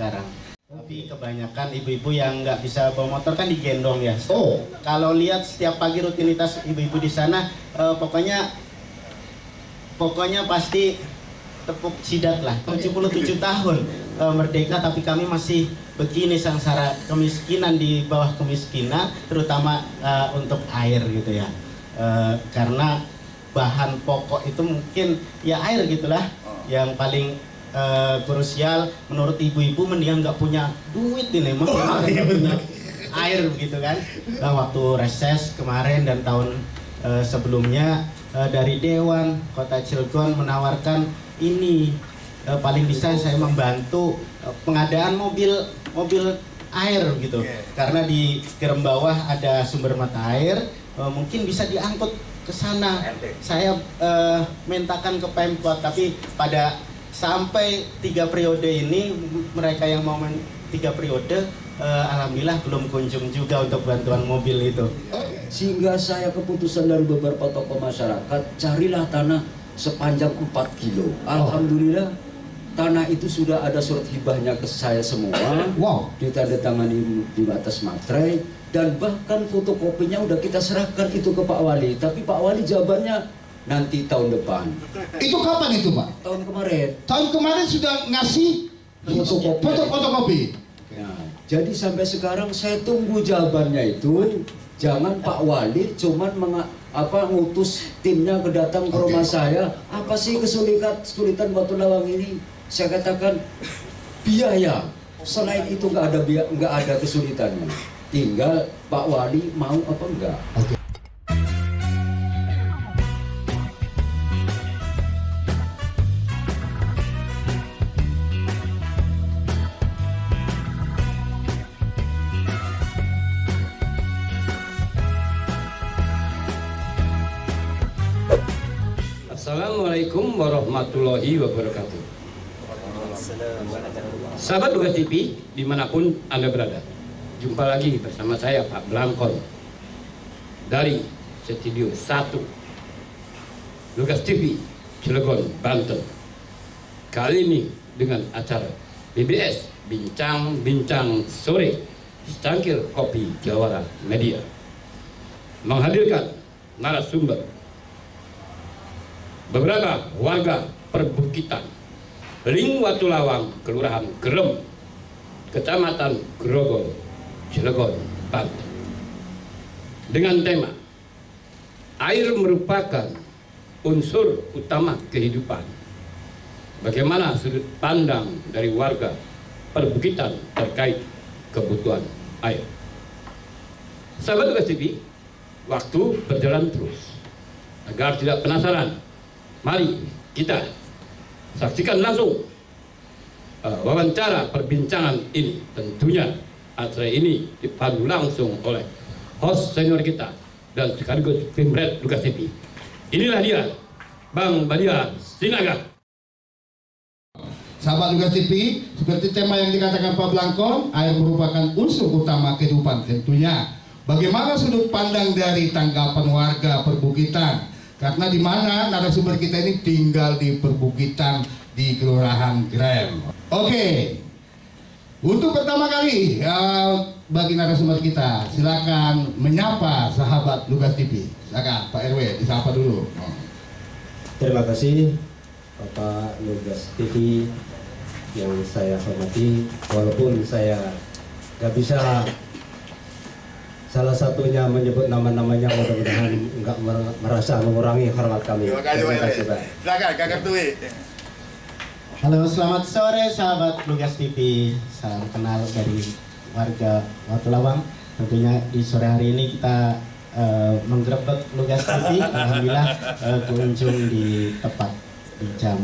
sekarang. Tapi kebanyakan ibu-ibu yang nggak bisa bawa motor kan digendong ya. Oh, kalau lihat setiap pagi rutinitas ibu-ibu di sana, pokoknya pasti tepuk jidat lah. 77 tahun merdeka, tapi kami masih begini sengsara, kemiskinan di bawah kemiskinan, terutama untuk air gitu ya. Karena bahan pokok itu mungkin ya air gitulah, yang paling krusial menurut ibu-ibu. Mendingan nggak punya duit ini, nggak punya air begitu kan. Waktu reses kemarin dan tahun sebelumnya dari Dewan Kota Cilegon menawarkan ini, paling bisa saya membantu pengadaan mobil air gitu, karena di gerem bawah ada sumber mata air, mungkin bisa diangkut ke sana. Saya mintakan ke Pemkot, tapi pada sampai 3 periode ini, mereka yang mau 3 periode, alhamdulillah belum kunjung juga untuk bantuan mobil itu. Sehingga saya keputusan dari beberapa tokoh masyarakat, carilah tanah sepanjang 4 kilo. Alhamdulillah tanah itu sudah ada surat hibahnya ke saya semua. Wow. Ditandatangani di atas materai, dan bahkan fotokopinya udah kita serahkan itu ke Pak Wali. Tapi Pak Wali jawabannya nanti tahun depan. Itu kapan itu, Pak? Tahun kemarin. Tahun kemarin sudah ngasih fotokopi. Nah, jadi sampai sekarang saya tunggu jawabannya itu. Jangan Pak Wali cuman ngutus timnya datang ke rumah saya. Apa sih kesulitan Batu Lawang ini? Saya katakan biaya. Selain itu nggak ada kesulitannya. Tinggal Pak Wali mau apa enggak. Assalamualaikum warahmatullahi wabarakatuh. Sahabat Lugas TV dimanapun Anda berada, jumpa lagi bersama saya Pak Blangkon dari Studio 1 Lugas TV Cilegon, Banten. Kali ini dengan acara BBS Bincang-Bincang Sore Secangkir Kopi Jawara Media menghadirkan narasumber beberapa warga perbukitan Ling Watu Lawang, Kelurahan Gerem, Kecamatan Grogol, Cilegon, Banten, dengan tema air merupakan unsur utama kehidupan. Bagaimana sudut pandang dari warga perbukitan terkait kebutuhan air? Sahabat Lugas TV, waktu berjalan terus. Agar tidak penasaran, mari kita saksikan langsung wawancara perbincangan ini. Tentunya acara ini dipandu langsung oleh host senior kita dan sekaligus pimret Lugas TV. Inilah dia, Bang Badia Sinaga. Sahabat Lugas TV, seperti tema yang dikatakan Pak Blangkon, air merupakan unsur utama kehidupan tentunya. Bagaimana sudut pandang dari tanggapan warga perbukitan? Karena di mana narasumber kita ini tinggal di perbukitan di Kelurahan Grem. Oke, untuk pertama kali bagi narasumber kita, silakan menyapa sahabat Lugas TV. Silakan Pak RW, disapa dulu. Terima kasih Bapak Lugas TV yang saya hormati, walaupun saya nggak bisa salah satunya menyebut nama-namanya, mudah-mudahan nggak merasa mengurangi hormat kami. Terima kasih Pak. Silakan Kakak Tui. Halo, selamat sore sahabat Lugas TV. Salam kenal dari warga Watu Lawang. Tentunya di sore hari ini kita menggerebek Lugas TV. Alhamdulillah kunjung di tepat di jam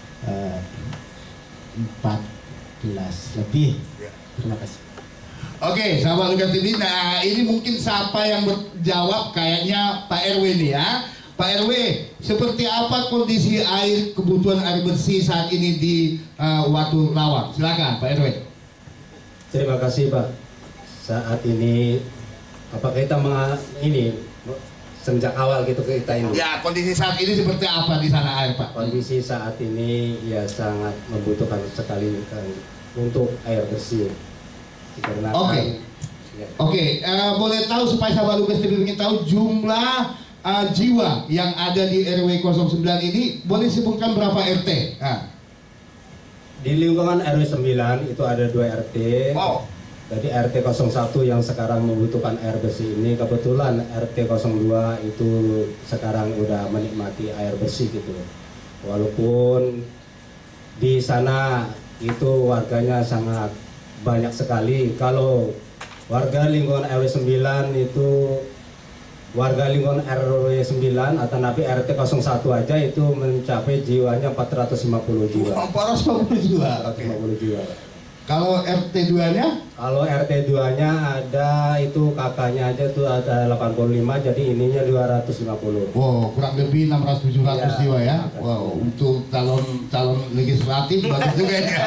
14 lebih. Terima kasih. Oke, sahabat Lugas TV. Nah, ini mungkin siapa yang berjawab, kayaknya Pak RW nih ya. Pak RW, seperti apa kondisi air, kebutuhan air bersih saat ini di Watu Lawang? Silakan Pak RW. Terima kasih Pak. Saat ini apakah kita ini sejak awal gitu kita ini? Ya, kondisi saat ini seperti apa di sana air Pak? Kondisi saat ini ya sangat membutuhkan sekali untuk air bersih. Dikarenakan Oke. ya. Oke, boleh tahu supaya sahabat Lukas TV ingin tahu jumlah jiwa yang ada di RW 09 ini, boleh sebutkan berapa RT? Di lingkungan RW 9 itu ada 2 RT. Wow. Jadi RT 01 yang sekarang membutuhkan air bersih ini, kebetulan RT 02 itu sekarang udah menikmati air bersih gitu. Walaupun di sana itu warganya sangat banyak sekali. Kalau warga lingkungan RW 9 itu, warga lingkungan RW 9 atau nabi RT 01 aja itu mencapai jiwanya 450 jiwa. 450 jiwa. 450 jiwa. Kalau RT 2-nya? Kalau RT 2-nya ada itu kakaknya aja tuh ada 85, jadi ininya 250. Wow, kurang lebih 600-700 Ya, jiwa ya. makasih. Wow, untuk calon legislatif bagus juga ya.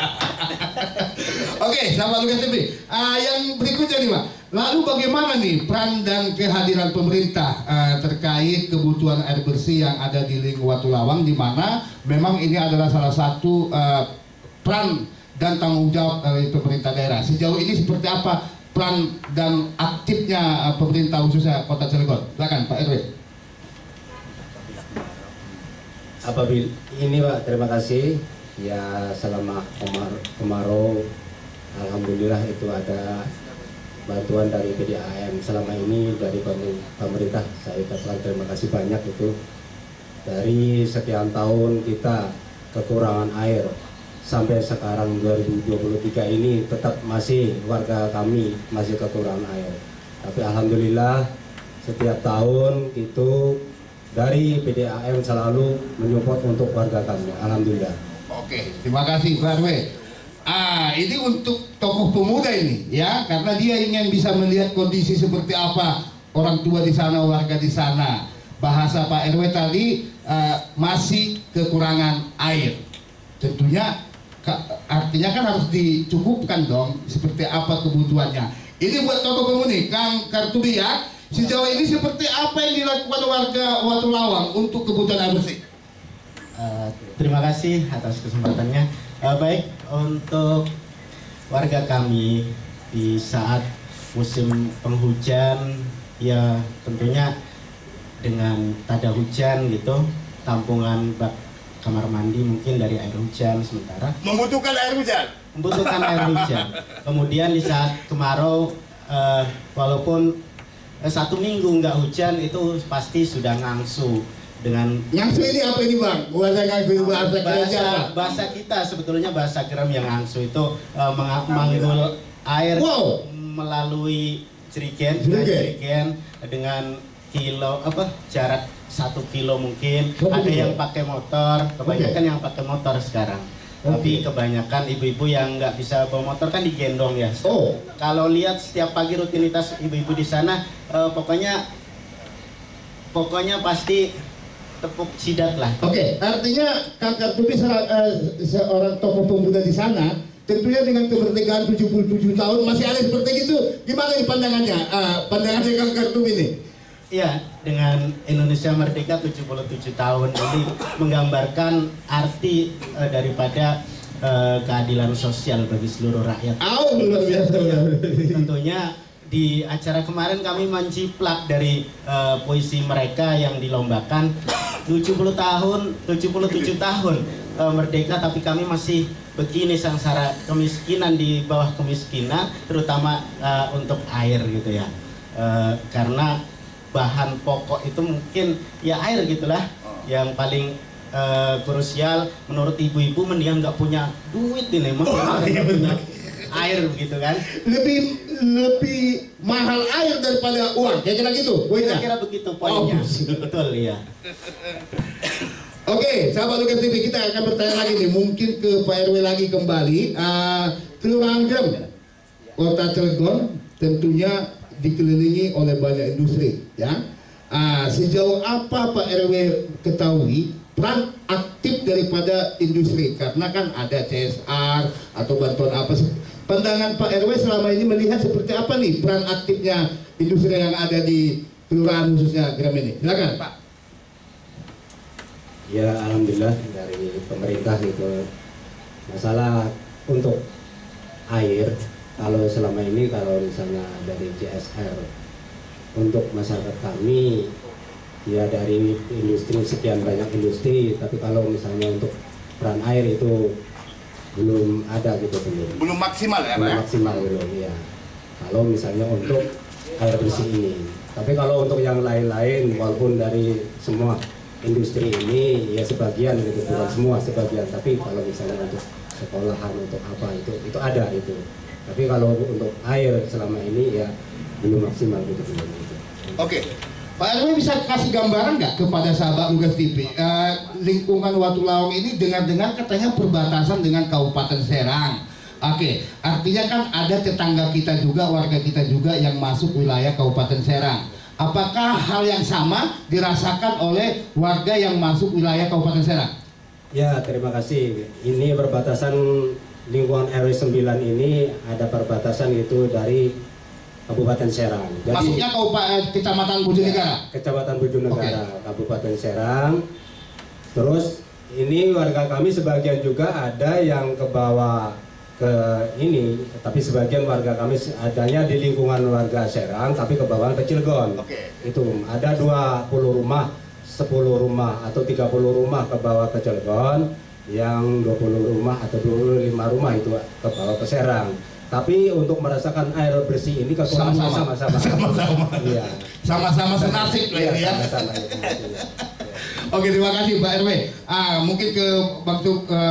Oke, sahabat Lukas TV. Yang berikutnya nih Pak. Lalu bagaimana nih peran dan kehadiran pemerintah terkait kebutuhan air bersih yang ada di lingkungan Watulawang, di mana memang ini adalah salah satu peran dan tanggung jawab dari pemerintah daerah. Sejauh ini seperti apa peran dan aktifnya pemerintah khususnya Kota Cilegon? Silakan Pak RW. Apabila ini Pak, terima kasih. Ya selama kemarau, alhamdulillah itu ada bantuan dari PDAM. Selama ini dari pemerintah saya ucapkan terima kasih banyak itu. Dari sekian tahun kita kekurangan air, sampai sekarang 2023 ini tetap masih warga kami masih kekurangan air. Tapi alhamdulillah setiap tahun itu dari PDAM selalu menyupport untuk warga kami. Alhamdulillah. Oke, terima kasih Pak RW. Ini untuk tokoh pemuda ini ya, karena dia ingin bisa melihat kondisi seperti apa orang tua di sana, warga di sana. Bahasa Pak RW tadi masih kekurangan air. Tentunya artinya kan harus dicukupkan dong seperti apa kebutuhannya. Ini buat tokoh pemuda Kang Kartubi ya. Sejauh ini seperti apa yang dilakukan warga Watulawang untuk kebutuhan air bersih? Terima kasih atas kesempatannya. Baik, untuk warga kami di saat musim penghujan, ya tentunya dengan tada hujan gitu, tampungan bak kamar mandi mungkin dari air hujan sementara Membutuhkan air hujan. membutuhkan air hujan. Kemudian di saat kemarau, walaupun 1 minggu nggak hujan itu pasti sudah ngangsu dengan Ngangsu ini apa ini Bang? Bahasa ngangsu bahasa bahasa kita sebetulnya bahasa geram yang ngangsu itu menggul air Wow. melalui jerigen dengan jarak 1 kilo mungkin. Ada yang pakai motor, kebanyakan yang pakai motor sekarang. Tapi kebanyakan ibu-ibu yang nggak bisa bawa motor kan digendong ya. Oh. Kalau lihat setiap pagi rutinitas ibu-ibu di sana, pokoknya pasti tepuk jidat lah. Oke, artinya Kang Kartubi seorang tokoh pemuda di sana, tentunya dengan kemerdekaan 77 tahun masih ada seperti itu. Gimana nih pandangannya? Pandangannya Kang Kartubi ini? Iya, dengan Indonesia merdeka 77 tahun ini menggambarkan arti daripada keadilan sosial bagi seluruh rakyat. Luar biasa. Tentunya di acara kemarin kami menciplak dari puisi mereka yang dilombakan 77 tahun merdeka, tapi kami masih begini sengsara, kemiskinan di bawah kemiskinan, terutama untuk air gitu ya. Karena bahan pokok itu mungkin ya air gitulah yang paling krusial menurut ibu-ibu. Mendingan nggak punya duit ini punya air begitu kan. Lebih mahal air daripada uang, kira-kira gitu poinnya. Kira-kira begitu poinnya. Betul ya. Oke, sahabat Lukas TV, kita akan bertanya lagi nih, mungkin ke Pak RW lagi kembali. Kelurahan Grem, Kota Cilegon tentunya dikelilingi oleh banyak industri ya. Sejauh apa Pak RW ketahui peran aktif daripada industri, karena kan ada CSR atau bantuan apa. Pandangan Pak RW selama ini melihat seperti apa nih peran aktifnya industri yang ada di kelurahan khususnya Grem ini? Silakan Pak. Ya alhamdulillah dari pemerintah gitu. Masalah untuk air, kalau selama ini kalau misalnya dari JSR untuk masyarakat kami ya dari industri sekian banyak industri, tapi kalau misalnya untuk peran air itu belum ada gitu, Belum maksimal ya, Pak? belum maksimal belum ya. Kalau misalnya untuk air bersih ini, tapi kalau untuk yang lain-lain walaupun dari semua industri ini ya sebagian gitu, bukan semua, sebagian, tapi kalau misalnya untuk sekolahan untuk apa itu ada itu, tapi kalau untuk air selama ini ya belum maksimal gitu. Oke, Pak RW bisa kasih gambaran nggak kepada sahabat Lugas TV? Lingkungan Watulaong ini dengar-dengar katanya perbatasan dengan Kabupaten Serang. Oke, artinya kan ada tetangga kita juga, warga kita juga yang masuk wilayah Kabupaten Serang. Apakah hal yang sama dirasakan oleh warga yang masuk wilayah Kabupaten Serang? Ya, terima kasih. Ini perbatasan lingkungan RW 9 ini ada perbatasan itu dari Kabupaten Serang. Jadi, maksudnya Kecamatan Bojonegara? Kecamatan Bojonegara, Kabupaten Serang. Terus ini warga kami sebagian juga ada yang ke bawah ke ini, tapi sebagian warga kami adanya di lingkungan warga Serang, tapi ke bawah ke Cilegon. Itu ada 20 rumah, 10 rumah atau 30 rumah ke bawah ke Cilegon, yang 20 rumah atau 25 rumah itu ke bawah ke Serang. Tapi untuk merasakan air bersih ini kekurangannya sama-sama. Iya. Sama-sama senasib lah ini ya. Sama-sama, ya. Oke, terima kasih Pak RW. Mungkin ke waktu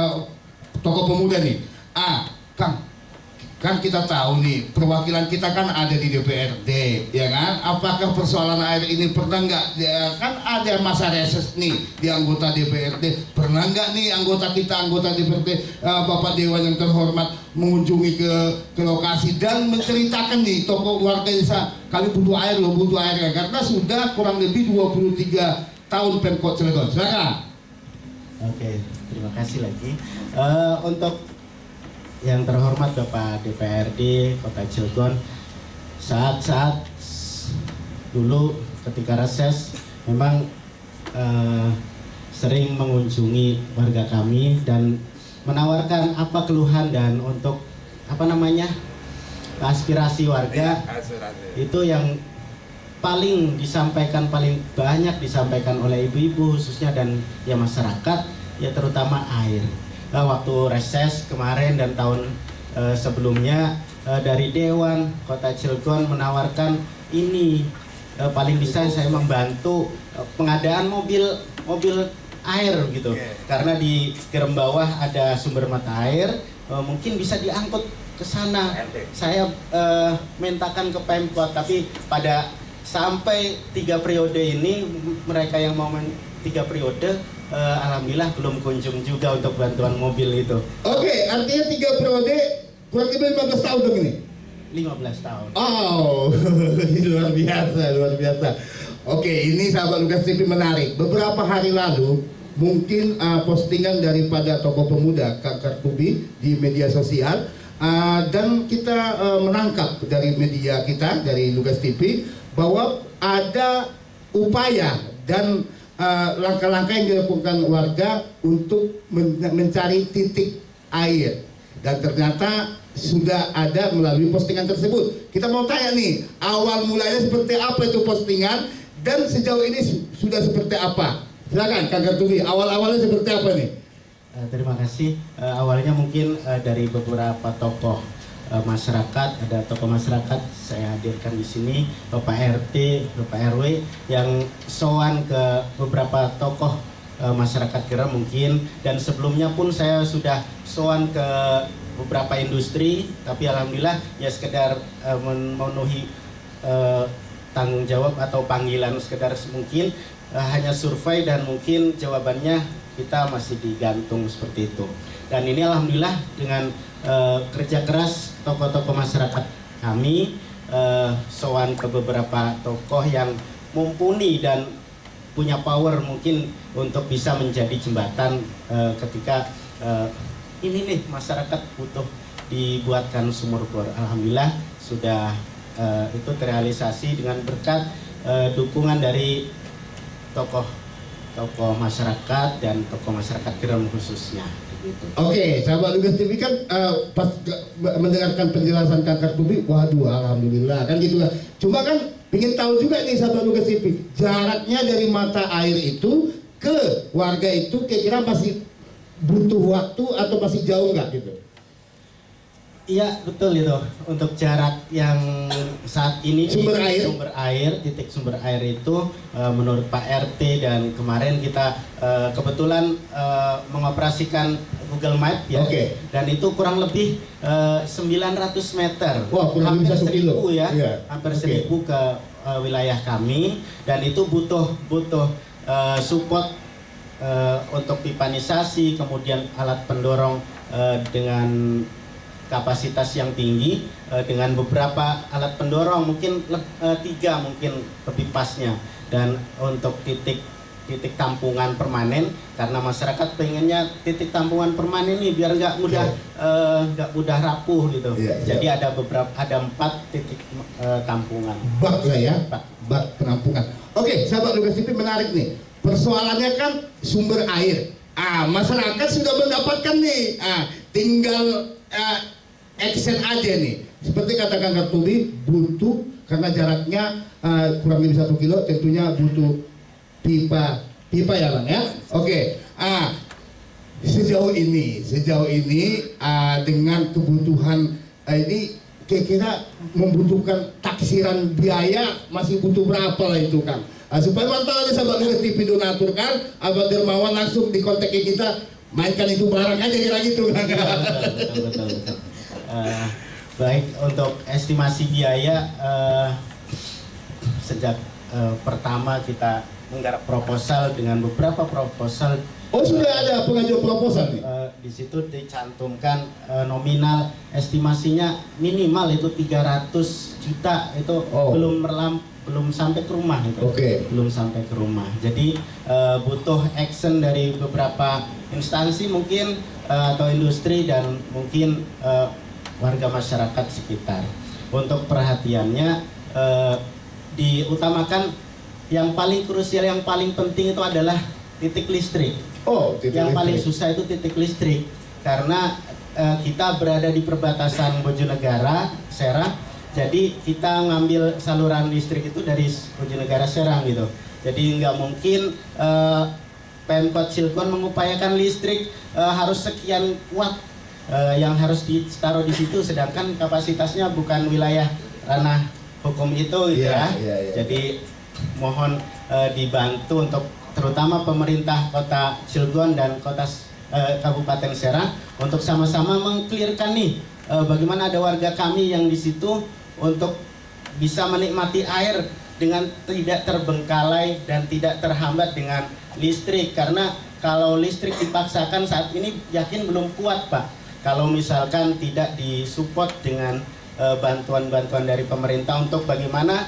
tokoh pemuda nih. Kang, kan kita tahu nih perwakilan kita kan ada di DPRD, ya kan? Apakah persoalan air ini pernah nggak? Kan ada masa reses nih di anggota DPRD. Pernah nggak nih anggota DPRD, Bapak Dewan yang terhormat mengunjungi ke lokasi dan menceritakan nih tokoh warga desa, kami butuh air loh, butuh air, karena sudah kurang lebih 23 tahun Pemkot Cilegon. Silakan. Oke, terima kasih lagi. Untuk yang terhormat Bapak DPRD Kota Cilegon, saat-saat dulu ketika reses memang sering mengunjungi warga kami dan menawarkan apa keluhan dan untuk aspirasi warga. Itu yang paling banyak disampaikan oleh ibu-ibu khususnya dan ya masyarakat, ya terutama air. Waktu reses kemarin dan tahun sebelumnya dari Dewan Kota Cilegon menawarkan ini paling bisa saya membantu pengadaan mobil air gitu, karena di Gerem Bawah ada sumber mata air, mungkin bisa diangkut ke sana. Saya mintakan ke Pemkot, tapi pada sampai 3 periode ini mereka yang mau 3 periode alhamdulillah belum kunjung juga untuk bantuan mobil itu. Oke, artinya 3 periode kurang lebih 15 tahun dong ini? 15 tahun. Oh, luar biasa. Oke, ini sahabat Lugas TV menarik. Beberapa hari lalu mungkin postingan daripada tokoh pemuda Kak Kartubi di media sosial, dan kita menangkap dari media kita, dari Lugas TV, bahwa ada upaya dan langkah-langkah yang dilakukan warga untuk mencari titik air, dan ternyata sudah ada melalui postingan tersebut. Kita mau tanya nih, awal mulanya seperti apa itu postingan dan sejauh ini sudah seperti apa? Silakan Kang Kartubi, awal-awalnya seperti apa nih? Terima kasih. Awalnya mungkin dari beberapa tokoh masyarakat, ada tokoh masyarakat saya hadirkan di sini, Bapak RT, Bapak RW yang sowan ke beberapa tokoh masyarakat Gerem mungkin, dan sebelumnya pun saya sudah sowan ke beberapa industri, tapi alhamdulillah ya sekedar memenuhi tanggung jawab atau panggilan sekedar mungkin hanya survei dan mungkin jawabannya kita masih digantung seperti itu. Dan ini alhamdulillah dengan kerja keras tokoh-tokoh masyarakat kami, sowan ke beberapa tokoh yang mumpuni dan punya power mungkin untuk bisa menjadi jembatan ketika ini nih masyarakat butuh dibuatkan sumur bor. Alhamdulillah sudah itu terrealisasi dengan berkat dukungan dari tokoh tokoh masyarakat dan tokoh masyarakat Gerem khususnya. Gitu. Oke, sahabat Lugas TV kan pas mendengarkan penjelasan Kang Kartubi, waduh, alhamdulillah kan gitu lah. Cuma kan ingin tahu juga nih sahabat Lugas TV, jaraknya dari mata air itu ke warga itu kira-kira masih butuh waktu atau masih jauh nggak gitu? Iya betul itu. Untuk jarak yang saat ini sumber air, titik sumber air itu menurut Pak RT dan kemarin kita kebetulan mengoperasikan Google Map ya. Oke. Dan itu kurang lebih 900 meter. Wah, kurang lebih 1 kilo. Ya. Iya. Hampir Oke. 1000 ke wilayah kami, dan itu butuh support untuk pipanisasi, kemudian alat pendorong dengan kapasitas yang tinggi, dengan beberapa alat pendorong mungkin 3 mungkin lebih pasnya, dan untuk titik tampungan permanen karena masyarakat pengennya titik tampungan permanen ini biar nggak mudah rapuh gitu. Jadi ada 4 titik tampungan. Bak lah ya, bak penampungan. Oke, sahabat Lugas TV, menarik nih. Persoalannya kan sumber air. Masyarakat sudah mendapatkan nih. Tinggal action aja nih. Seperti kata Kang Kartubi, butuh karena jaraknya kurang lebih 1 kilo, tentunya butuh pipa ya Bang ya. Oke. Sejauh ini dengan kebutuhan ini kira-kira membutuhkan taksiran biaya masih butuh berapa lah itu Kang? Supaya mantap aja sahabat Lugas TV donatur kan, Abang Dermawan langsung di kontak kita, mainkan itu barang aja kira gitu Kang. Betul. Baik, untuk estimasi biaya sejak pertama kita menggarap proposal dengan beberapa proposal. Oh, sudah ada pengajuan proposal nih? Di situ dicantumkan nominal estimasinya minimal itu 300 juta, itu belum sampai ke rumah itu. Belum sampai ke rumah. Jadi butuh action dari beberapa instansi mungkin atau industri dan mungkin warga masyarakat sekitar. Untuk perhatiannya diutamakan yang paling krusial, yang paling penting itu adalah titik listrik. Yang paling susah itu titik listrik karena kita berada di perbatasan Bojonegara, Serang. Jadi kita ngambil saluran listrik itu dari Bojonegara Serang gitu. Jadi nggak mungkin Pemkot Cilegon mengupayakan listrik harus sekian watt yang harus ditaruh di situ, sedangkan kapasitasnya bukan wilayah ranah hukum itu gitu ya. Jadi mohon dibantu untuk terutama pemerintah Kota Cilegon dan Kabupaten Serang untuk sama-sama mengklirkan nih bagaimana ada warga kami yang di situ untuk bisa menikmati air dengan tidak terbengkalai dan tidak terhambat dengan listrik, karena kalau listrik dipaksakan saat ini yakin belum kuat Pak kalau misalkan tidak disupport dengan bantuan-bantuan dari pemerintah untuk bagaimana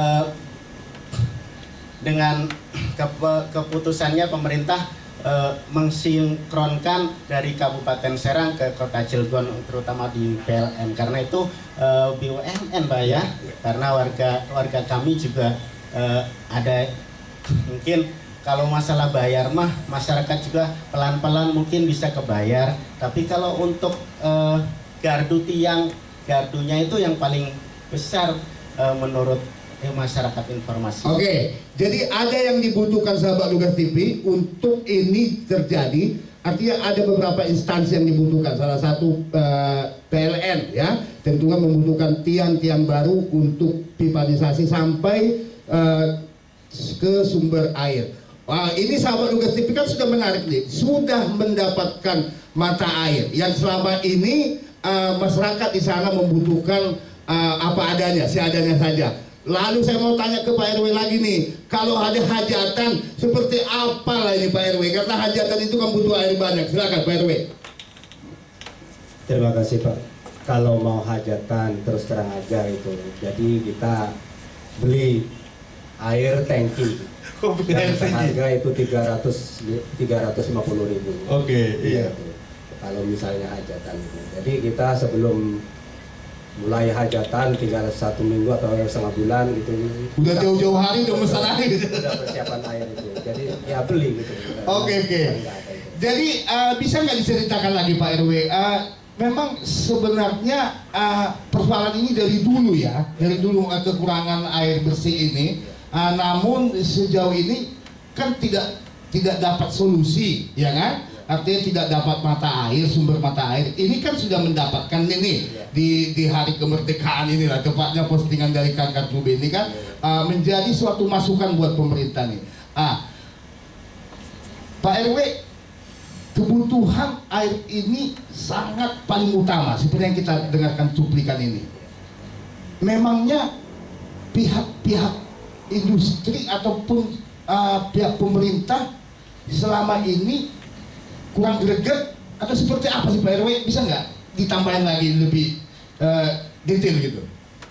dengan keputusannya pemerintah mensinkronkan dari Kabupaten Serang ke Kota Cilegon, terutama di PLN, karena itu BUMN Pak ya, karena warga kami juga ada mungkin kalau masalah bayar mah masyarakat juga pelan-pelan mungkin bisa kebayar, tapi kalau untuk gardu tiang, gardunya itu yang paling besar menurut masyarakat informasi. Oke, jadi ada yang dibutuhkan sahabat Lugas TV untuk ini terjadi. Artinya ada beberapa instansi yang dibutuhkan. Salah satu PLN ya, tentunya membutuhkan tiang-tiang baru untuk pipanisasi sampai ke sumber air. Ini sahabat Lugas TV kan sudah menarik nih, sudah mendapatkan mata air yang selama ini masyarakat di sana membutuhkan apa adanya, seadanya saja. Lalu saya mau tanya ke Pak RW lagi nih, kalau ada hajatan seperti apa lah ini Pak RW? Karena hajatan itu kan butuh air banyak. Silakan Pak RW. Terima kasih Pak. Kalau mau hajatan terus terang aja itu, jadi kita beli air tangki. Harga itu 350.000. Oke, iya. Kalau misalnya hajatan itu. Jadi kita sebelum mulai hajatan tinggal 1 minggu atau setengah bulan gitu. Udah jauh-jauh hari udah pesan air. Udah persiapan air itu. Jadi ya beli gitu. Oke. Nggak ada itu. Jadi bisa nggak diceritakan lagi Pak RW? Memang sebenarnya persoalan ini dari dulu ya, dari dulu kekurangan air bersih ini. Namun sejauh ini kan tidak dapat solusi, ya kan? Artinya tidak dapat mata air, sumber mata air. Ini kan sudah mendapatkan ini di hari kemerdekaan inilah, tepatnya postingan dari Kang Kartube ini kan menjadi suatu masukan buat pemerintah nih. Pak RW, kebutuhan air ini sangat paling utama seperti yang kita dengarkan cuplikan ini. Memangnya pihak-pihak industri ataupun pihak pemerintah selama ini kurang greget atau seperti apa sih Pak RW? Bisa nggak ditambahin lagi lebih detail gitu?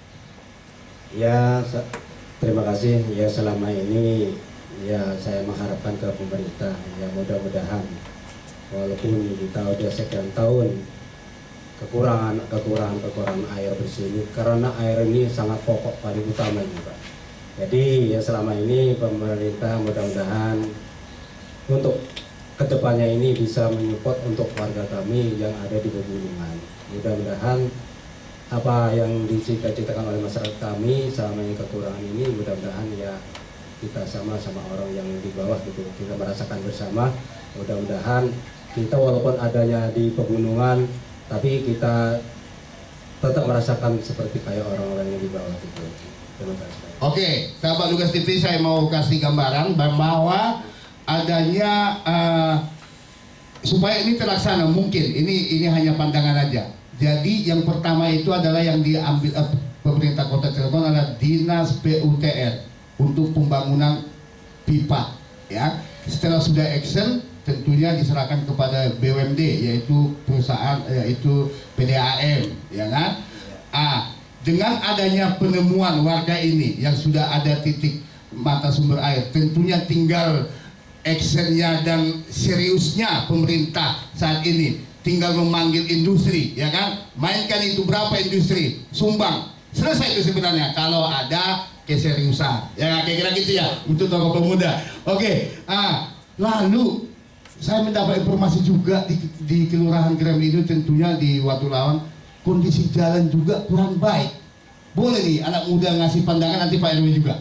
Ya, terima kasih. Ya selama ini ya saya mengharapkan ke pemerintah ya mudah-mudahan walaupun kita udah sekian tahun kekurangan air bersih ini karena air ini sangat pokok paling utama ini Pak. Jadi ya selama ini pemerintah mudah-mudahan untuk kedepannya ini bisa menyupport untuk warga kami yang ada di pegunungan. Mudah-mudahan apa yang dicita-citakan oleh masyarakat kami selama ini kekurangan ini mudah-mudahan ya kita sama-sama orang yang di bawah gitu kita merasakan bersama. Mudah-mudahan kita walaupun adanya di pegunungan tapi kita tetap merasakan seperti kayak orang-orang yang di bawah gitu. Terima kasih. Oke, sahabat Lukas TV, saya mau kasih gambaran bahwa adanya supaya ini terlaksana mungkin ini hanya pandangan aja. Jadi yang pertama itu adalah yang diambil pemerintah Kota Cirebon adalah Dinas PUTR untuk pembangunan pipa ya. Setelah sudah action tentunya diserahkan kepada BUMD yaitu perusahaan yaitu PDAM ya kan. Dengan adanya penemuan warga ini yang sudah ada titik mata sumber air tentunya tinggal actionnya dan seriusnya pemerintah saat ini tinggal memanggil industri ya kan, mainkan itu berapa industri sumbang, selesai itu sebenarnya kalau ada keseriusan ya kira-kira gitu ya untuk tokoh pemuda. Oke, lalu saya mendapat informasi juga di Kelurahan Grem itu tentunya di Watulawan kondisi jalan juga kurang baik. Boleh nih anak muda ngasih pandangan nanti Pak RW juga.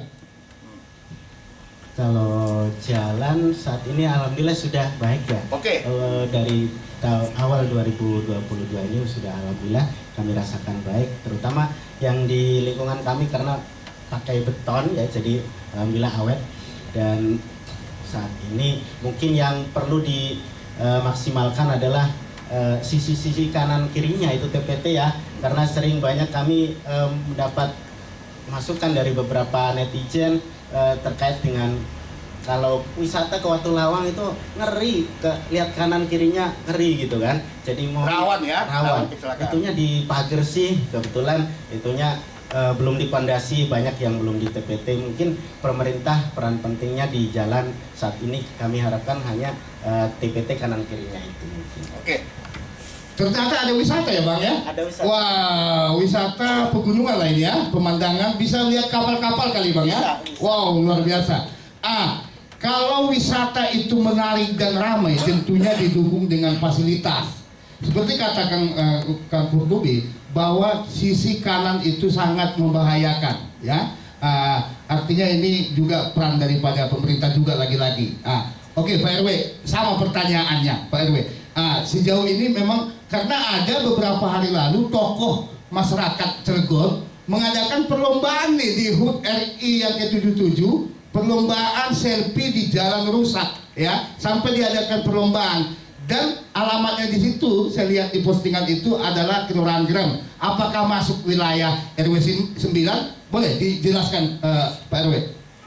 Kalau jalan saat ini alhamdulillah sudah baik ya. Oke. Dari awal 2022 ini sudah alhamdulillah kami rasakan baik, terutama yang di lingkungan kami karena pakai beton ya, jadi alhamdulillah awet. Dan saat ini mungkin yang perlu dimaksimalkan adalah sisi-sisi kanan kirinya itu TPT ya, karena sering banyak kami mendapat masukan dari beberapa netizen terkait dengan kalau wisata ke Watulawang itu ngeri, lihat kanan kirinya ngeri gitu kan. Jadi mau Rawan ya, rawan. kecelakaan. Itunya dipagar sih, kebetulan itunya belum dipondasi, banyak yang belum di TPT. Mungkin pemerintah peran pentingnya di jalan saat ini kami harapkan hanya TPT kanan kirinya itu mungkin. Oke. Ternyata ada wisata ya Bang ya? Ada wisata. Wah, wisata pegunungan lah ini ya, pemandangan bisa lihat kapal-kapal kali Bang ya? Bisa. Wow, luar biasa. Kalau wisata itu menarik dan ramai, tentunya didukung dengan fasilitas. Seperti kata Kang Kurtubi, bahwa sisi kanan itu sangat membahayakan, ya. Artinya ini juga peran daripada pemerintah juga lagi-lagi. Oke, Pak RW, sama pertanyaannya, Pak RW. Sejauh ini memang karena ada beberapa hari lalu tokoh masyarakat Cilegon mengadakan perlombaan nih di HUT RI yang ke-77, perlombaan selfie di jalan rusak, ya, sampai diadakan perlombaan. Dan alamatnya di situ, saya lihat di postingan itu adalah Kelurahan Grem. Apakah masuk wilayah RW 9? Boleh dijelaskan Pak RW?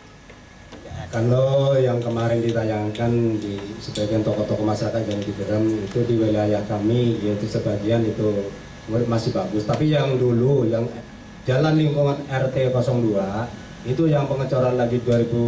Kalau yang kemarin ditayangkan di sebagian tokoh-tokoh masyarakat yang di Grem itu di wilayah kami, yaitu sebagian itu masih bagus. Tapi yang dulu, yang jalan lingkungan RT 02 itu yang pengecoran lagi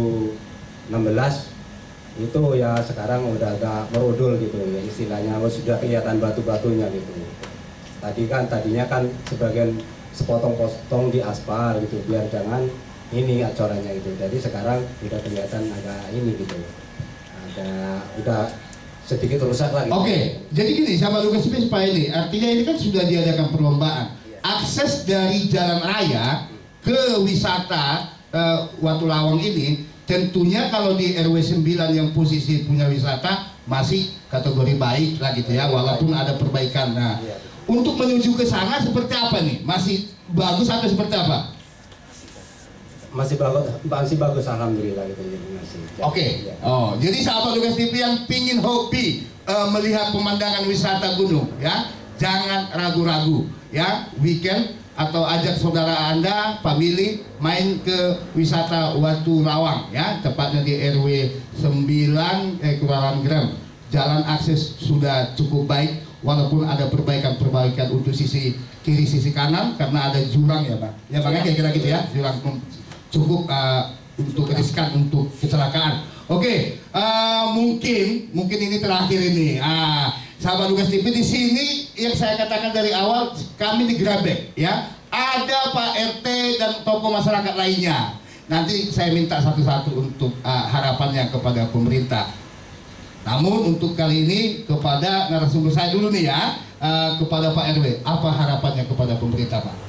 2016 itu ya sekarang udah agak merodol gitu ya, istilahnya sudah kelihatan batu-batunya gitu. Tadinya kan sebagian sepotong-potong di aspal gitu, biar jangan ini corannya gitu. Jadi sekarang udah kelihatan agak ini gitu, udah sedikit rusak lagi. Oke, jadi gini sahabat Lukas TV supaya ini, artinya ini kan sudah diadakan perlombaan. Akses dari jalan raya ke wisata Watu Lawang ini tentunya kalau di RW 9 yang posisi punya wisata masih kategori baik lah gitu ya, walaupun ada perbaikan. Nah, untuk menuju ke sana seperti apa nih? Masih bagus atau seperti apa? Masih bagus alhamdulillah gitu, masih. Oke. Ya. Oh, jadi sahabat Lukas TV yang pingin hobi melihat pemandangan wisata gunung ya, jangan ragu-ragu ya, weekend atau ajak saudara Anda, family main ke wisata Watu Lawang ya, tepatnya di RW 9 Kelurahan Grem. Jalan akses sudah cukup baik walaupun ada perbaikan untuk sisi kiri, sisi kanan karena ada jurang ya, Pak. Ya, Bang, kira-kira gitu ya, jurang cukup untuk riskan untuk kecelakaan. Oke, mungkin ini terakhir ini. Sahabat Lukas TV, di sini yang saya katakan dari awal, kami di Grabek ya, ada Pak RT dan tokoh masyarakat lainnya. Nanti saya minta satu-satu untuk harapannya kepada pemerintah. Namun untuk kali ini kepada narasumber saya dulu nih ya, kepada Pak RW, apa harapannya kepada pemerintah, Pak?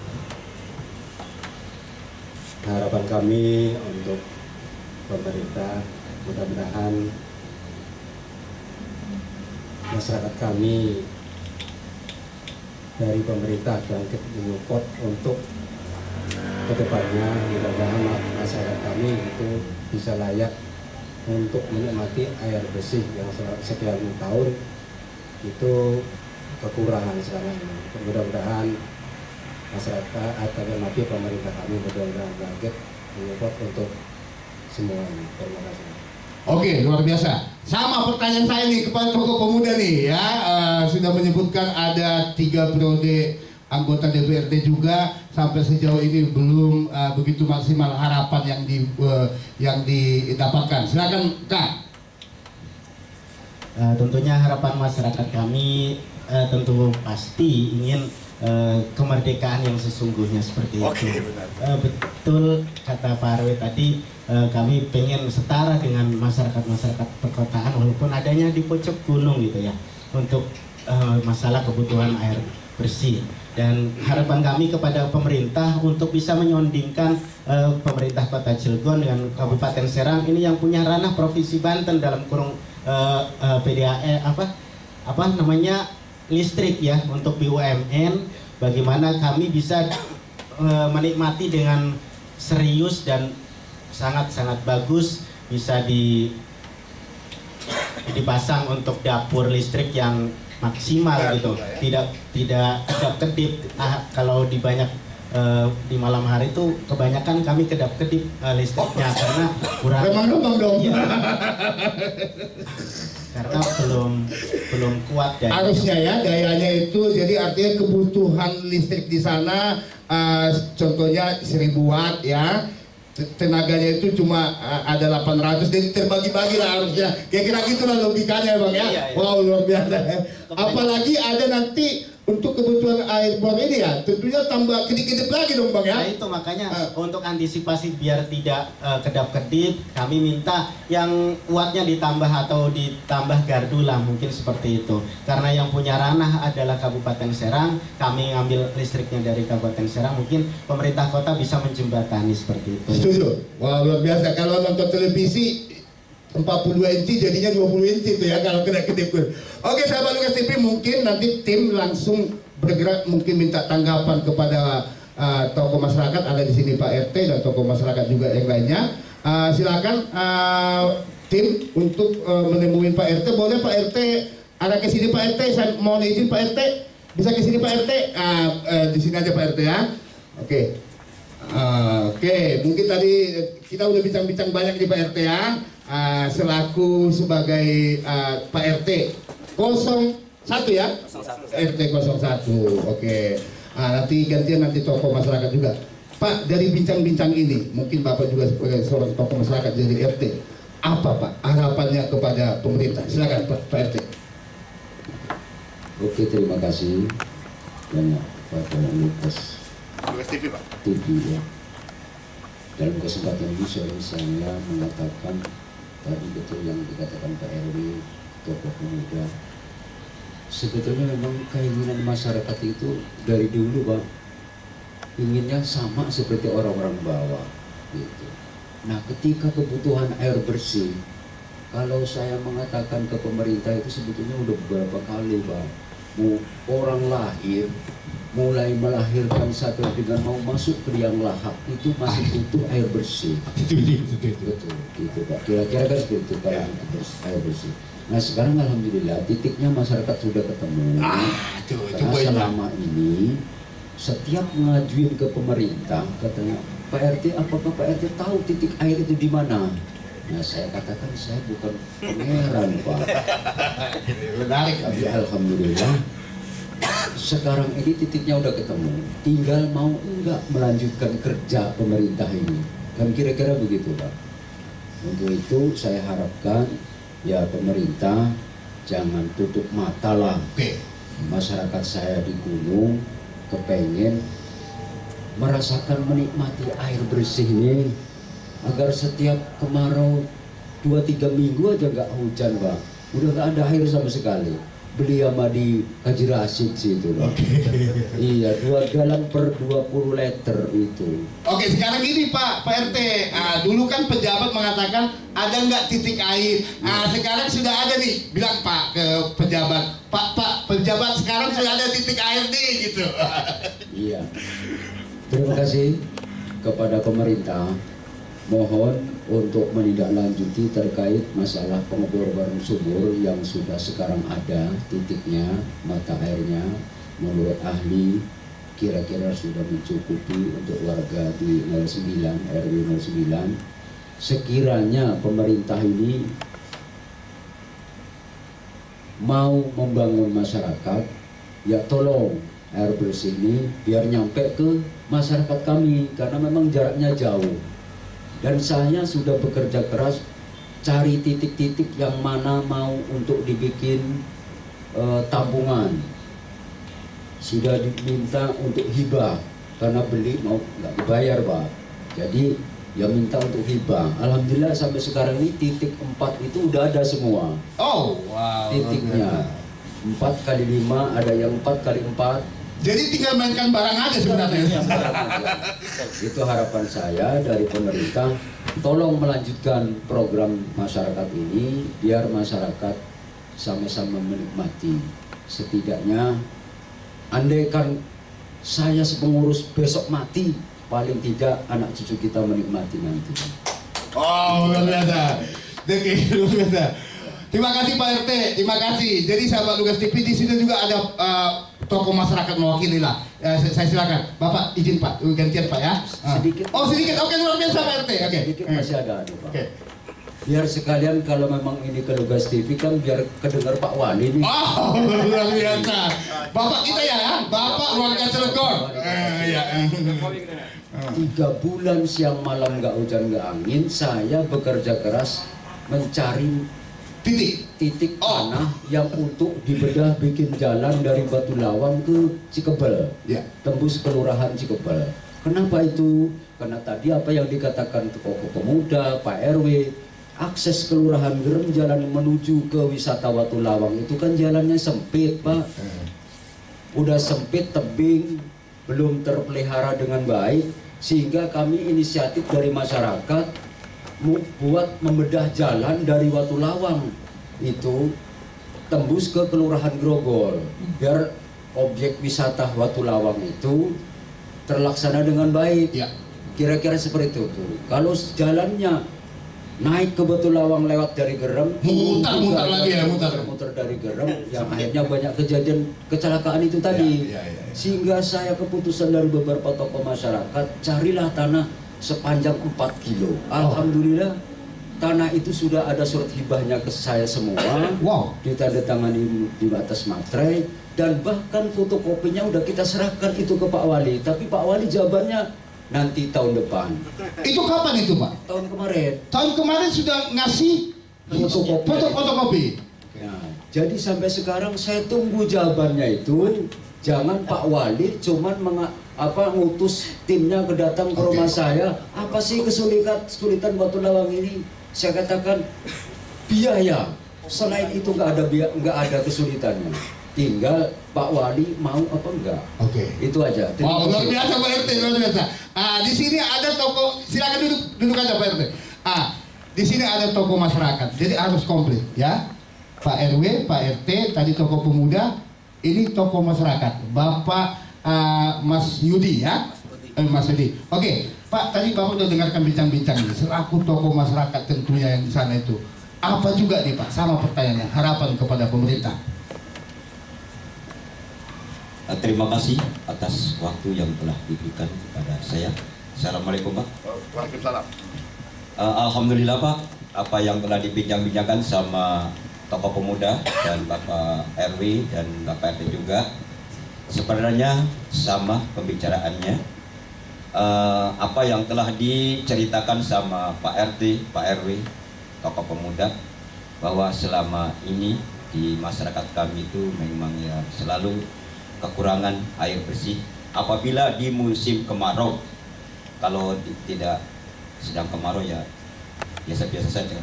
Harapan kami untuk pemerintah, mudah-mudahan masyarakat kami dari pemerintah bangkit menyupport untuk kedepannya, mudah-mudahan masyarakat kami itu bisa layak untuk menikmati air bersih yang sekian tahun itu kekurangan selama ini. Mudah-mudahan masyarakat atau menikmati pemerintah kami mudah-mudahan bangkit menyupport untuk semua ini. Terima kasih. Oke, luar biasa. Sama pertanyaan saya nih kepada tokoh pemuda nih ya, sudah menyebutkan ada 3 periode anggota DPRD juga, sampai sejauh ini belum begitu maksimal harapan yang didapatkan. Silakan, Kak. Tentunya harapan masyarakat kami tentu pasti ingin kemerdekaan yang sesungguhnya seperti itu. Betul kata Pak RW tadi, kami pengen setara dengan masyarakat perkotaan walaupun adanya di pojok gunung gitu ya, untuk masalah kebutuhan air bersih. Dan harapan kami kepada pemerintah untuk bisa menyondingkan pemerintah Kota Cilegon dengan Kabupaten Serang ini yang punya ranah Provinsi Banten dalam kurung PDAE listrik ya, untuk BUMN, bagaimana kami bisa menikmati dengan serius dan sangat-sangat bagus, bisa dipasang untuk dapur listrik yang maksimal gitu, tidak kedap-kedip. Kalau di banyak di malam hari itu kebanyakan kami kedap-kedip listriknya karena kurang. Remang-remang dong. Iya. Karena belum kuat dayanya. Harusnya ya dayanya itu, jadi artinya kebutuhan listrik di sana contohnya 1000 watt ya, tenaganya itu cuma ada 800, jadi terbagi-bagi lah harusnya. Kira-kira gitulah logikanya, Bang ya. Iya. Wow, luar biasa. Apalagi ada nanti untuk kebutuhan air buang ini ya, tentunya tambah kedip-kedip lagi dong, Bang ya. Nah itu makanya untuk antisipasi biar tidak kedap-kedip, kami minta yang wattnya ditambah atau ditambah gardu lah, mungkin seperti itu. Karena yang punya ranah adalah Kabupaten Serang, kami ngambil listriknya dari Kabupaten Serang, mungkin pemerintah kota bisa menjembatani seperti itu. Setuju. Wah, luar biasa. Kalau nonton televisi 42 inci jadinya 20 inci itu ya kalau kena kedip. Oke, sahabat Lukas TV, mungkin nanti tim langsung bergerak, mungkin minta tanggapan kepada tokoh masyarakat. Ada di sini Pak RT dan tokoh masyarakat juga yang lainnya. Silakan tim untuk menemui Pak RT. Boleh Pak RT ada ke sini Pak RT. Saya mohon izin Pak RT, bisa ke sini Pak RT. Di sini aja Pak RT ya. Oke. Oke, mungkin tadi kita udah bincang-bincang banyak di Pak RT ya. Selaku sebagai Pak RT 01 ya? 01. RT 01. Oke. Nanti gantian tokoh masyarakat juga. Pak, dari bincang-bincang ini, mungkin Bapak juga sebagai seorang tokoh masyarakat dari RT. Apa Pak harapannya kepada pemerintah? Silakan Pak RT. Oke, terima kasih banyak Pak Lukas. Tugas TV, Pak. TV ya. Dalam kesempatan ini saya mengatakan tadi betul yang dikatakan Pak RW, tokoh pemuda. Sebetulnya memang keinginan masyarakat itu dari dulu Pak, inginnya sama seperti orang-orang bawah gitu. Nah ketika kebutuhan air bersih, kalau saya mengatakan ke pemerintah itu sebetulnya udah beberapa kali Pak, orang lahir mulai melahirkan sampai dengan mau masuk ke liang lahat itu masih butuh air bersih. Betul gitu Pak, kira-kira kan seperti itu Pak, air bersih. Nah sekarang alhamdulillah titiknya masyarakat sudah ketemu. Karena selama ini setiap mengajuin ke pemerintah katanya Pak RT, apakah Pak RT tahu titik air itu di mana? Nah saya katakan saya bukan pangeran Pak. Menarik. Tapi alhamdulillah sekarang ini titiknya udah ketemu. Tinggal mau enggak melanjutkan kerja pemerintah ini. Kan kira-kira begitu Pak. Untuk itu saya harapkan ya pemerintah jangan tutup mata lah. Masyarakat saya di gunung kepengen merasakan menikmati air bersih ini, agar setiap kemarau 2-3 minggu aja nggak hujan Pak, udah nggak ada air sama sekali. Beli sama di Haji Rasid situ loh. Iya, 2 galon per 20 liter itu. Oke, sekarang ini Pak RT, dulu kan pejabat mengatakan ada nggak titik air. Sekarang sudah ada nih, bilang Pak ke pejabat, Pak pejabat sekarang sudah ada titik air nih gitu. Iya. Terima kasih kepada pemerintah. Mohon untuk menindaklanjuti terkait masalah pengeboran sumur yang sudah sekarang ada titiknya, mata airnya menurut ahli kira-kira sudah mencukupi untuk warga di 09 RW 09. Sekiranya pemerintah ini mau membangun masyarakat, ya tolong air bersih ini biar nyampe ke masyarakat kami karena memang jaraknya jauh. Dan saya sudah bekerja keras cari titik-titik yang mana mau untuk dibikin tabungan. Sudah diminta untuk hibah karena beli mau nggak dibayar Pak. Jadi ya minta untuk hibah. Alhamdulillah sampai sekarang ini titik 4 itu udah ada semua. Oh wow. Titiknya 4 kali 5 ada yang 4 kali 4. Jadi tinggal mainkan barang aja sebenarnya. Itu harapan saya dari pemerintah, tolong melanjutkan program masyarakat ini biar masyarakat sama-sama menikmati. Setidaknya andaikan saya sepengurus besok mati, paling tidak anak cucu kita menikmati nanti. Oh luar biasa. Luar biasa. Terima kasih Pak RT, terima kasih. Jadi sahabat Lugas TV di sini juga ada tokoh masyarakat mewakili lah. Saya silakan, Bapak izin Pak, gantian Pak ya. Sedikit. Oh sedikit, oke luar biasa Pak RT. Oke. Sedikit masih ada Pak. Oke. Biar sekalian kalau memang ini ke Lugas TV kan biar kedengar Pak Wali nih. Oh luar biasa. Bapak kita ya, Bapak warga Cilegon. Iya. 3 bulan siang malam nggak hujan nggak angin, saya bekerja keras mencari titik tanah yang untuk dibedah bikin jalan dari Batu Lawang ke Cikebel, tembus kelurahan Cikebel. Kenapa itu? Karena tadi apa yang dikatakan tokoh pemuda, Pak RW, akses kelurahan Gerem jalan menuju ke wisata Batu Lawang itu kan jalannya sempit Pak, udah sempit, tebing, belum terpelihara dengan baik, sehingga kami inisiatif dari masyarakat buat membedah jalan dari Watu Lawang itu tembus ke Kelurahan Grogol biar objek wisata Watu Lawang itu terlaksana dengan baik. Kira-kira seperti itu tuh. Kalau jalannya naik ke Batu Lawang lewat dari Gerem, muter lagi ya, muter dari Gerem, yang akhirnya banyak kejadian kecelakaan itu tadi. Sehingga saya keputusan dari beberapa tokoh masyarakat, carilah tanah sepanjang 4 kilo. Alhamdulillah tanah itu sudah ada surat hibahnya ke saya semua. Ditandatangani di atas materai dan bahkan fotokopinya udah kita serahkan itu ke Pak Wali. Tapi Pak Wali jawabannya nanti tahun depan. Itu kapan itu Pak? Tahun kemarin. Tahun kemarin sudah ngasih fotokopi. Nah, jadi sampai sekarang saya tunggu jawabannya itu. Jangan Pak Wali cuman ngutus timnya ke datang ke rumah saya. Apa sih kesulitan Batu Lawang ini? Saya katakan biaya. Selain itu nggak ada kesulitannya. Tinggal Pak Wali mau apa enggak. Oke. Itu aja. Wow, luar biasa Pak RT, luar biasa. Di sini ada toko, silakan duduk aja Pak RT. Di sini ada toko masyarakat, jadi harus komplit ya. Pak RW, Pak RT, tadi toko pemuda, ini toko masyarakat. Bapak Mas Yudi ya, Mas Yudi. Oke, Pak, tadi Bapak sudah dengarkan bincang-bincang ini. Selaku toko masyarakat tentunya yang di sana itu. Apa juga nih Pak, sama pertanyaannya, harapan kepada pemerintah. Terima kasih atas waktu yang telah diberikan kepada saya. Assalamualaikum Pak. Waalaikumsalam. Alhamdulillah Pak, apa yang telah dibincang-bincangkan sama tokoh pemuda dan Bapak RW dan Bapak RT juga sebenarnya sama pembicaraannya. Apa yang telah diceritakan sama Pak RT, Pak RW, tokoh pemuda, bahwa selama ini di masyarakat kami itu memang ya selalu kekurangan air bersih apabila di musim kemarau. Kalau tidak sedang kemarau ya biasa-biasa saja.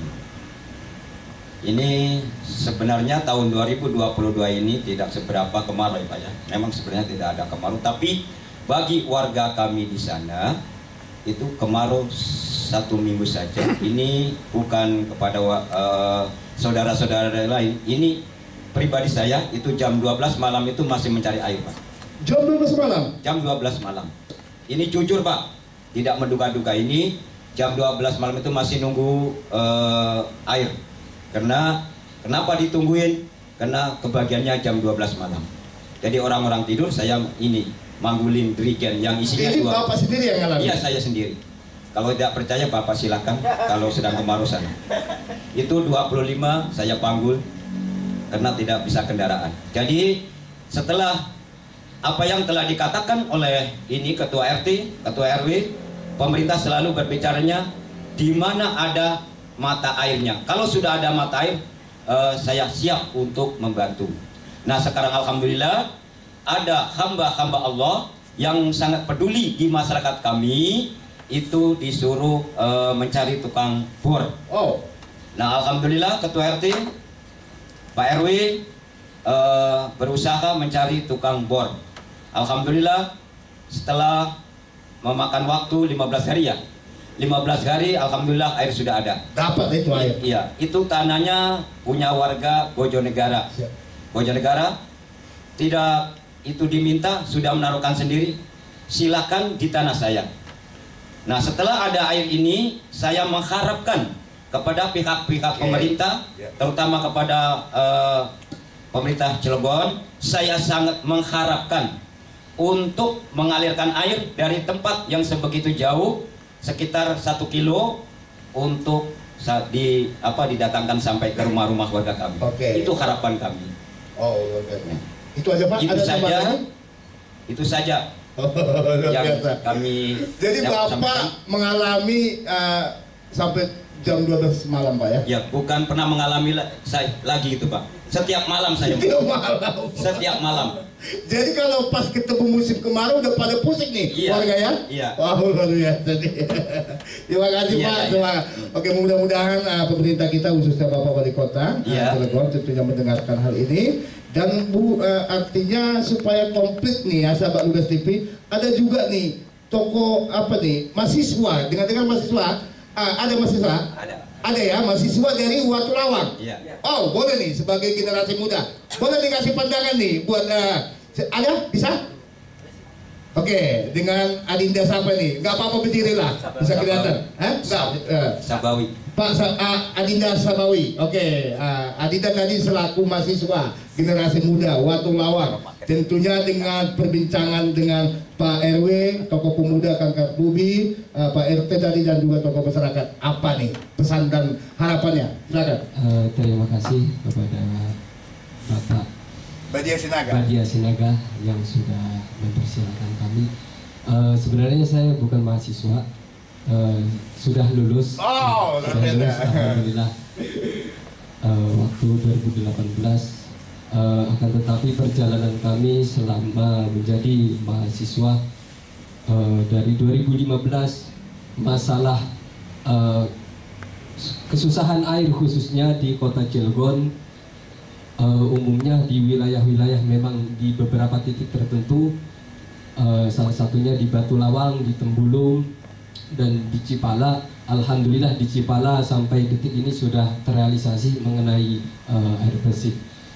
Ini sebenarnya tahun 2022 ini tidak seberapa kemarau ya Pak ya. Memang sebenarnya tidak ada kemarau, tapi bagi warga kami di sana itu kemarau 1 minggu saja. Ini bukan kepada saudara-saudara lain. Ini pribadi saya itu jam 12 malam itu masih mencari air Pak. Jam 12 malam? Jam 12 malam. Ini jujur Pak, tidak menduga-duga, ini jam 12 malam itu masih nunggu air. Karena kenapa ditungguin? Karena kebagiannya jam 12 malam. Jadi orang-orang tidur, saya ini manggulin dirigen yang isinya Ini Bapak sendiri yang ngalami? Iya, saya sendiri. Kalau tidak percaya Bapak silakan, kalau sedang kemarau sana. Itu 25 saya panggul karena tidak bisa kendaraan. Jadi setelah apa yang telah dikatakan oleh ini Ketua RT, Ketua RW, pemerintah selalu berbicaranya di mana ada mata airnya. Kalau sudah ada mata air, saya siap untuk membantu. Nah sekarang alhamdulillah ada hamba-hamba Allah yang sangat peduli di masyarakat kami, itu disuruh mencari tukang bor. Oh. Nah alhamdulillah Ketua RT, Pak RW berusaha mencari tukang bor. Alhamdulillah setelah memakan waktu 15 hari ya, 15 hari alhamdulillah air sudah ada. Dapat itu air? Iya, itu tanahnya punya warga Bojonegara. Bojonegara tidak itu diminta, sudah menaruhkan sendiri, silakan di tanah saya. Nah setelah ada air ini, saya mengharapkan kepada pihak-pihak pemerintah, terutama kepada pemerintah Cilegon, saya sangat mengharapkan untuk mengalirkan air dari tempat yang sebegitu jauh, sekitar 1 kilo, untuk didatangkan sampai ke rumah-rumah warga kami. Itu harapan kami. Oh, itu aja Pak. Itu ada saja. tambahan? Itu saja. Yang kami. Jadi Bapak mengalami sampai jam 12 malam Pak ya? Ya, bukan pernah mengalami lagi itu Pak. Setiap malam saya. Setiap malam. Setiap malam. Jadi kalau pas ketemu musim kemarau udah pada pusing nih warga ya? Iya. Wah luar biasa nih. Terima kasih Iya, Pak. iya. Oke, mudah-mudahan pemerintah kita khususnya Bapak Wali Kota Cilegon tentunya mendengarkan hal ini. Dan artinya supaya komplit nih ya sahabat Lugas TV, ada juga nih toko mahasiswa, dengan mahasiswa, ada mahasiswa? Ada ya, mahasiswa dari Watu Lawang. Iya. Oh, boleh nih sebagai generasi muda. Boleh dikasih pandangan nih buat ada? Bisa? Oke, dengan Adinda siapa nih? Gak apa-apa berdiri lah, bisa kelihatan. Sabawi. Pak Adinda Sabawi. Oke, Adinda tadi selaku mahasiswa generasi muda Watu Lawang. Tentunya dengan perbincangan dengan Pak RW, tokoh pemuda Kangkar Bubi, Pak RT tadi dan juga tokoh masyarakat. Apa nih pesan dan harapannya? Silakan. Terima kasih kepada Bapak Badia Sinaga yang sudah mempersilahkan kami. Sebenarnya saya bukan mahasiswa, sudah lulus. Oh, sudah lulus, alhamdulillah. Waktu 2018 akan tetapi perjalanan kami selama menjadi mahasiswa dari 2015, masalah kesusahan air khususnya di kota Cilegon, umumnya di wilayah-wilayah memang di beberapa titik tertentu, salah satunya di Batu Lawang, di Tembulung, dan di Cipala. Alhamdulillah di Cipala sampai detik ini sudah terrealisasi mengenai air bersih.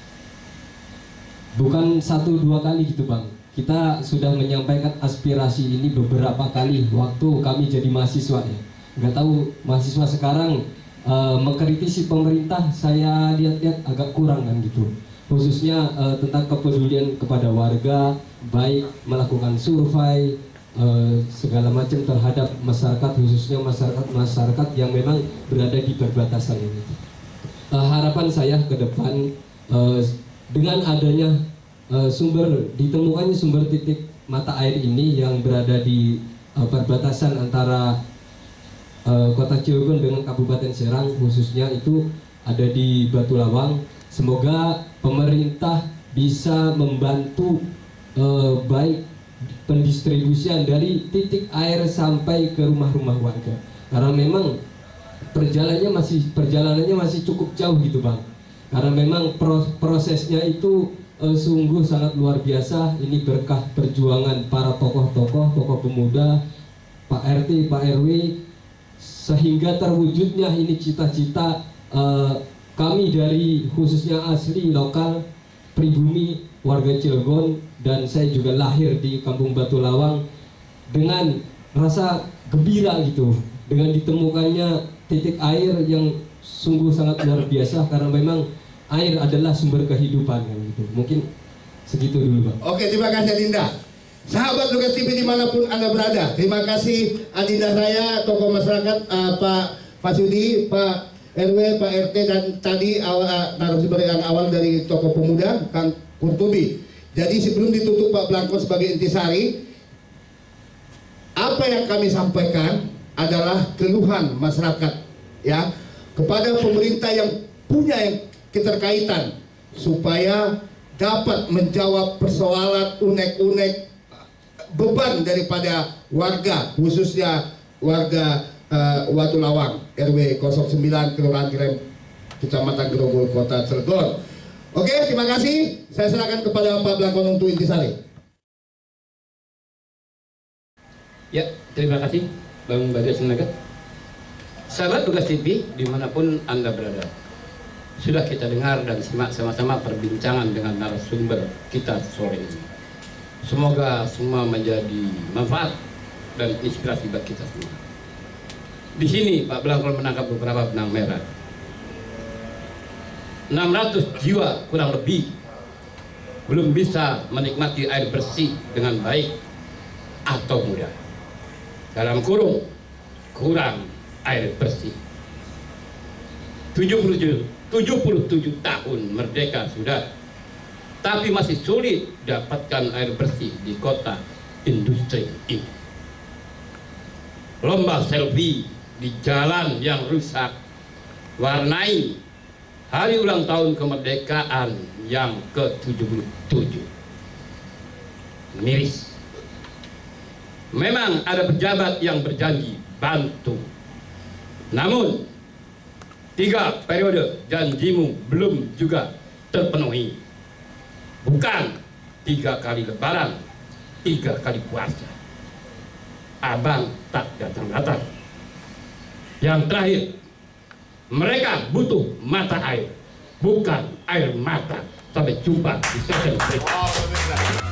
Bukan 1-2 kali gitu Bang, kita sudah menyampaikan aspirasi ini beberapa kali waktu kami jadi mahasiswa ya. Nggak tahu mahasiswa sekarang mengkritisi pemerintah, saya lihat-lihat agak kurang kan gitu. Khususnya tentang kepedulian kepada warga, baik melakukan survei segala macam terhadap masyarakat, khususnya masyarakat yang memang berada di perbatasan ini. Harapan saya ke depan dengan adanya ditemukannya sumber titik mata air ini yang berada di perbatasan antara Kota Cilegon dengan Kabupaten Serang, khususnya itu ada di Batu Lawang. Semoga pemerintah bisa membantu baik pendistribusian dari titik air sampai ke rumah-rumah warga, karena memang perjalanannya masih cukup jauh gitu Bang, karena memang prosesnya itu sungguh sangat luar biasa. Ini berkah perjuangan para tokoh pemuda, Pak RT, Pak RW, sehingga terwujudnya ini cita-cita kami dari khususnya asli lokal pribumi warga Cilegon, dan saya juga lahir di Kampung Batu Lawang, dengan rasa gembira gitu dengan ditemukannya titik air yang sungguh sangat luar biasa, karena memang air adalah sumber kehidupan kan gitu. Mungkin segitu dulu Pak. Oke, terima kasih Adinda. Sahabat Lukas TV dimanapun Anda berada, terima kasih Adinda saya, tokoh masyarakat, Pak Sudi, Pak RW, Pak RT, dan tadi narasumber yang awal dari tokoh pemuda, Kang Kurtubi. Jadi sebelum ditutup Pak Blanko sebagai intisari, apa yang kami sampaikan adalah keluhan masyarakat ya kepada pemerintah yang punya keterkaitan supaya dapat menjawab persoalan unek-unek beban daripada warga, khususnya warga Batu Lawang RW 09 Kelurahan Grem Kecamatan Grogol Kota Cilegon. Oke, terima kasih. Saya serahkan kepada Pak Blanko untuk intisari. Ya, terima kasih Bang Bagas Sinaga. Sahabat Lukas TV dimanapun Anda berada, sudah kita dengar dan simak sama-sama perbincangan dengan narasumber kita sore ini. Semoga semua menjadi manfaat dan inspirasi bagi kita semua. Di sini Pak Blanko menangkap beberapa benang merah. 600 jiwa kurang lebih belum bisa menikmati air bersih dengan baik atau mudah. Dalam kurung kurang air bersih. 77 tahun merdeka sudah, tapi masih sulit dapatkan air bersih di kota industri ini. Lomba selfie di jalan yang rusak, warnai hari ulang tahun kemerdekaan yang ke-77. Miris. Memang ada pejabat yang berjanji bantu, namun 3 periode janjimu belum juga terpenuhi. Bukan 3 kali lebaran, 3 kali puasa. Abang tak datang-datang. Yang terakhir, mereka butuh mata air, bukan air mata. Sampai jumpa di sesi berikutnya.